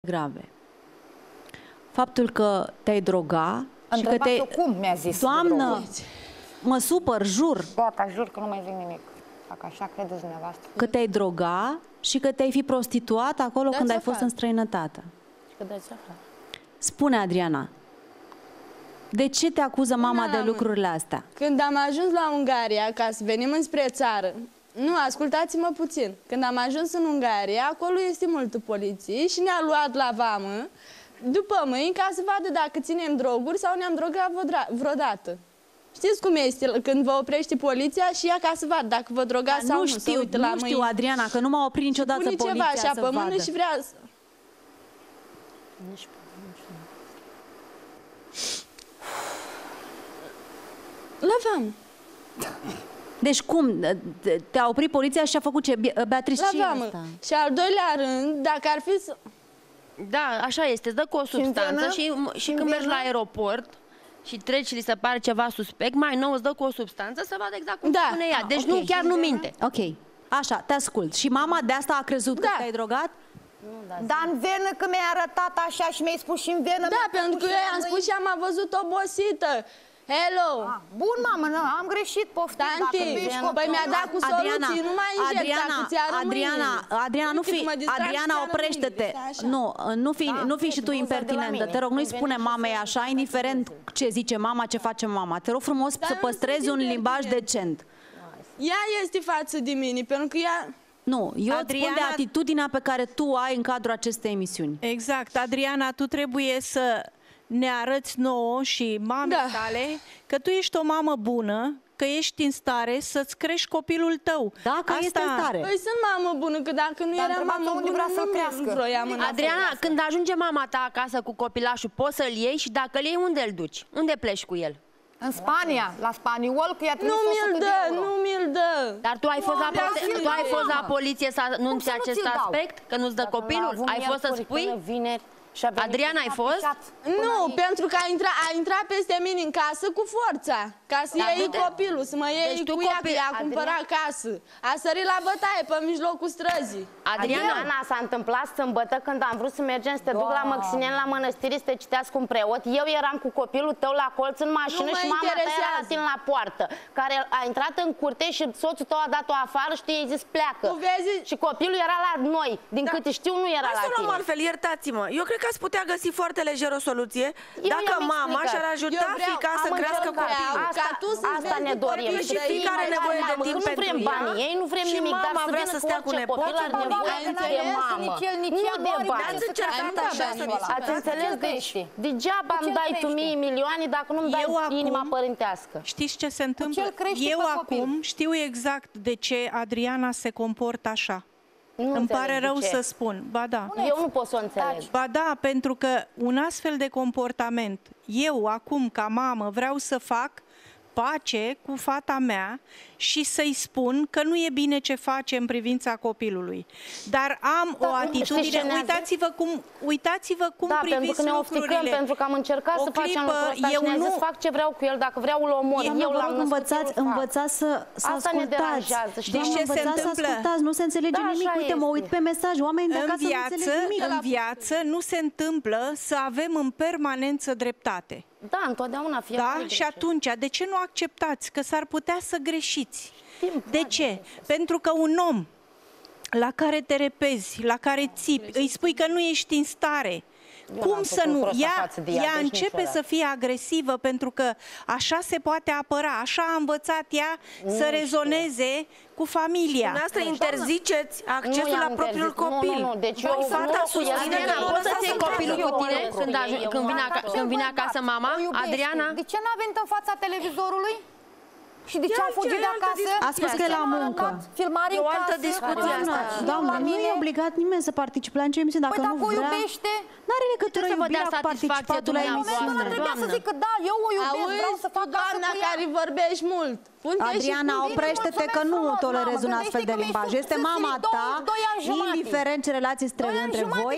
grave. Faptul că te-ai droga și că te... cum mi-a zis. Doamnă, mă supăr, jur. Gata, jur că nu mai zic nimic. Dacă așa credeți dumneavoastră. Că te-ai droga și că te-ai fi prostituat acolo când ai fost în străinătate. Spune, Adriana, de ce te acuză mama de lucrurile astea? Când am ajuns la Ungaria, ca să venim înspre țară, nu, ascultați-mă puțin. Când am ajuns în Ungaria, acolo este multă poliție și ne-a luat la vamă după mâini ca să vadă dacă ținem droguri sau ne-am drogat vreodată. Știți cum este când vă oprește poliția și ea ca să vadă dacă vă drogați sau nu. Nu știu, Adriana, că nu m-a oprit niciodată poliția ceva așa pe mână și vrea să... La vamă. Deci cum? Te-a oprit poliția și a făcut ce? Beatrice, ce vamă. Și al doilea rând, dacă ar fi să... Da, așa este, îți dă cu o substanță și când mergi la aeroport și treci, li se pare ceva suspect, mai nou îți dă cu o substanță să vadă exact cum spune ea. Deci nu, chiar nu minte. Ok, așa, te ascult. Și mama de asta a crezut că te-ai drogat? Dar în venă că mi-ai arătat așa și mi-ai spus și în venă... Da, pentru că eu i-am spus și am văzut obosită. Hello! Bun, mamă, am greșit, poftim. Tanti, păi mi-a dat cu soluții, nu mai inject, dacă ți-a Adriana, oprește-te. Nu fi și tu impertinentă. Te rog, nu-i spune mamei așa, indiferent ce zice mama, ce face mama. Te rog frumos să păstrezi un limbaj decent. Ea este față de mine, pentru că ea... Nu, eu îți spun de atitudinea pe care tu ai în cadrul acestei emisiuni. Exact, Adriana, tu trebuie să ne arăți nouă și mamei tale că tu ești o mamă bună, că ești în stare să-ți crești copilul tău. Dacă este în stare. Păi sunt mamă bună, că dacă nu era mamă bună, nu vroiam. Adriana, când ajunge mama ta acasă cu copilașul, poți să-l iei și dacă îl iei, unde îl duci? Unde pleci cu el? În Spania, la spaniol, că i-a trimis 100 de euro. Nu mi-l dă. Dar tu ai fost la poliție să anunți acest aspect? Că nu-ți dă copilul? Ai fost să spui? Adriana, ai fost? Nu, pentru că a intrat peste mine în casă cu forța. Ca să iei copilul, să mă iei cu ea, că i-a cumpărat casă. A sărit la bătaie pe mijlocul străzii. Adriana, s-a întâmplat sâmbătă când am vrut să mergem să te duc la Măxinen, la mănăstire, să te citească un preot. Eu eram cu copilul tău la colț în mașină și mama ta era la tine la poartă, care a intrat în curte și soțul tău a dat-o afară și tu i-ai zis pleacă. Și copilul era la noi. Din câte știu, nu era la tine. Altfel, iertați-mă. Eu cred că ați putea găsi foarte lejer o soluție dacă mama și-ar ajuta fiica să crească copilul. Asta ne dorim. Și fiica are nevoie de timp nu vrem banii ei, nu vrem nimic, dar mama vrea să stea cu nepotul. Copil are nevoie de mamă, nu de bani. Ați înțeles? Deci, degeaba îmi dai tu mii milioane dacă nu-mi dai inima părintească. Știți ce se întâmplă? Eu acum știu exact de ce Adriana se comportă așa. Îmi pare rău să spun. Ba da. Eu nu pot să o înțeleg. Ba da, pentru că un astfel de comportament, eu acum ca mamă vreau să fac pace cu fata mea și să-i spun că nu e bine ce face în privința copilului. Dar am o atitudine, uitați-vă cum priviți pentru că ne ofticăm, pentru că am încercat să facem lucrul ăsta și ne-a zis fac ce vreau cu el, dacă vreau îl omor. Eu l-am învățați să ascultați. Deci ce se întâmplă? Nu se înțelege nimic. Uite, mă uit pe mesaj, oamenii de acasă nu înțeleg nimic. În viață nu se întâmplă să avem în permanență dreptate. Da, întotdeauna fiecare. Da? Și atunci, de ce nu acceptați că s-ar putea să greșiți? De ce? Pentru că un om la care te repezi, la care țipi, îi spui că nu ești în stare. Cum să nu? Ea începe să fie agresivă pentru că așa se poate apăra, așa a învățat ea să rezoneze cu familia. Dumneavoastră interziceți accesul la propriul copil. Nu, deci eu fata susține că poți să-ți iei copilul cu tine când vine acasă mama, Adriana? De ce n-a venit în fața televizorului? Și de ce a fugit de acasă? A spus că e la muncă. Filmare în casă. E o altă discuție asta. Doamna, nu e obligat nimeni să participe la nicio emisiune. Dacă nu vrea, n-are legătură iubirea cu participatul la emisiune. Ăla trebuia să zic că da, eu o iubesc, vreau să fac doamna care vorbești mult. Adriana, oprește-te că nu tolerezi un astfel de limbaj. Este mama ta, indiferent ce relații străine între voi,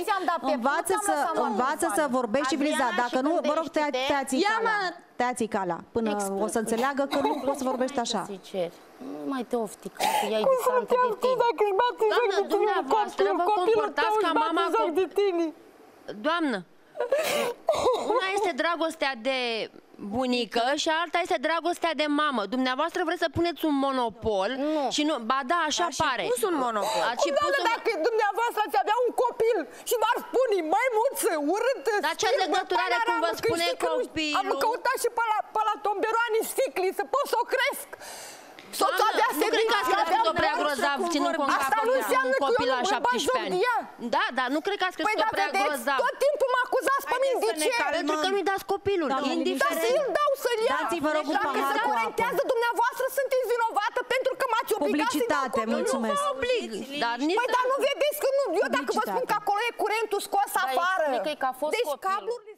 învață să vorbești civilizat. Dacă nu, vă rog, tăiați calea până o să înțeleagă că nu poți să vorbești așa. Nu mai te oftica, că ea e distantă de tine. Doamnă, dumneavoastră vă comportați ca mama cu... Doamnă, una este dragostea de bunică și alta este dragostea de mamă. Dumneavoastră vreți să puneți un monopol și nu, ba da, așa pare. Pus un monopol. Dacă dumneavoastră ați avea un copil și v-ar spune maimuță, urât, dar ce legătură are cum vă spune copilul? Am căutat și pe la tomberoane sticli să pot să o cresc. Nu cred că ați crescut-o prea grozav, ținând cont că un copil la 17 ani. Da, dar nu cred că ați crescut-o prea grozav. Tot timpul mă acuzați pe mine, de ce? Pentru că nu-i dați copilul, indiferent. Dar să-i dau să-l ia. Dați-vă rog un pahar cu apă. Dacă se orientează dumneavoastră, sunteți vinovată pentru că m-ați obligat să-i dau copilul. Mulțumesc. Nu vă oblig. Păi dar nu vedeți că nu, eu dacă vă spun că acolo e curentul scos afară. Explică-i că a fost deci copilul. cablurile